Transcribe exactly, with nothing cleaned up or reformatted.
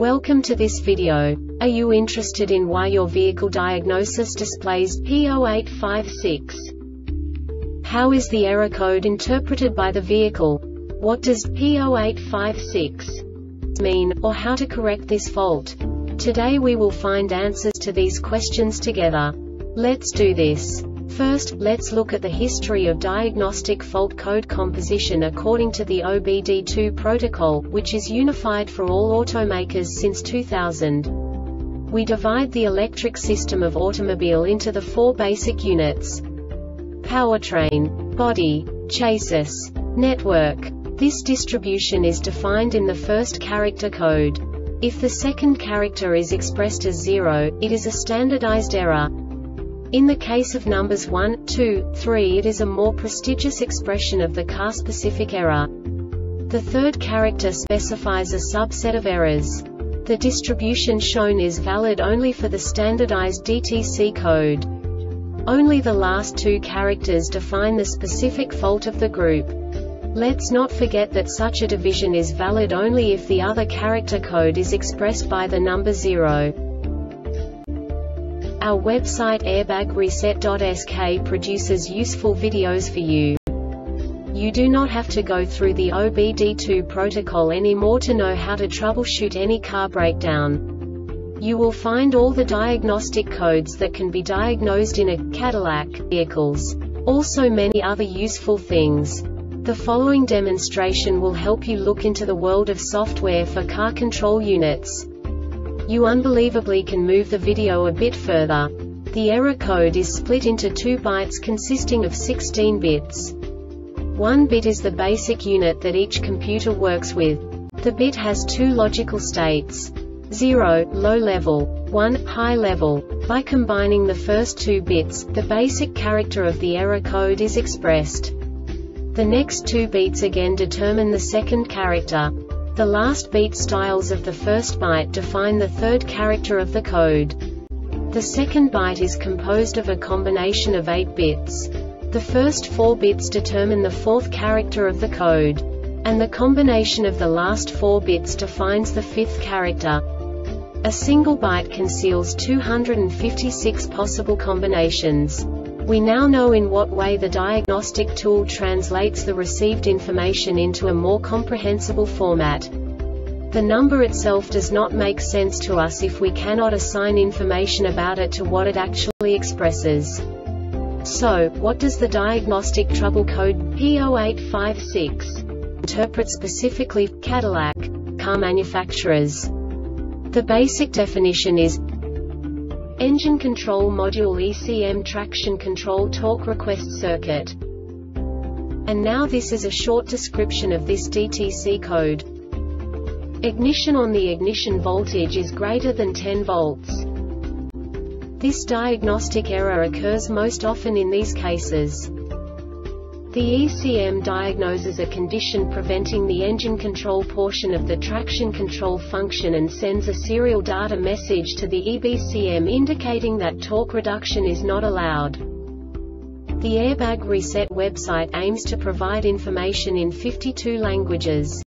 Welcome to this video. Are you interested in why your vehicle diagnosis displays P zero eight five six? How is the error code interpreted by the vehicle? What does P zero eight five six mean, or how to correct this fault? Today we will find answers to these questions together. Let's do this. First, let's look at the history of diagnostic fault code composition according to the O B D two protocol, which is unified for all automakers since two thousand. We divide the electric system of automobile into the four basic units: powertrain, body, chassis, network. This distribution is defined in the first character code. If the second character is expressed as zero, it is a standardized error. In the case of numbers one, two, three, it is a more prestigious expression of the car-specific error. The third character specifies a subset of errors. The distribution shown is valid only for the standardized D T C code. Only the last two characters define the specific fault of the group. Let's not forget that such a division is valid only if the other character code is expressed by the number zero. Our website airbag reset dot S K produces useful videos for you. You do not have to go through the O B D two protocol anymore to know how to troubleshoot any car breakdown. You will find all the diagnostic codes that can be diagnosed in a Cadillac vehicles. Also many other useful things. The following demonstration will help you look into the world of software for car control units. You unbelievably can move the video a bit further. The error code is split into two bytes consisting of sixteen bits. One bit is the basic unit that each computer works with. The bit has two logical states: zero, low level, one, high level. By combining the first two bits, the basic character of the error code is expressed. The next two bits again determine the second character. The last beat styles of the first byte define the third character of the code. The second byte is composed of a combination of eight bits. The first four bits determine the fourth character of the code. And the combination of the last four bits defines the fifth character. A single byte conceals two hundred fifty-six possible combinations. We now know in what way the diagnostic tool translates the received information into a more comprehensible format. The number itself does not make sense to us if we cannot assign information about it to what it actually expresses. So, what does the diagnostic trouble code P zero eight five six interpret specifically for Cadillac car manufacturers? The basic definition is Engine Control Module E C M Traction Control Torque Request Circuit. And now this is a short description of this D T C code. Ignition on the ignition voltage is greater than ten volts. This diagnostic error occurs most often in these cases. The E C M diagnoses a condition preventing the engine control portion of the traction control function and sends a serial data message to the E B C M indicating that torque reduction is not allowed. The Airbag Reset website aims to provide information in fifty-two languages.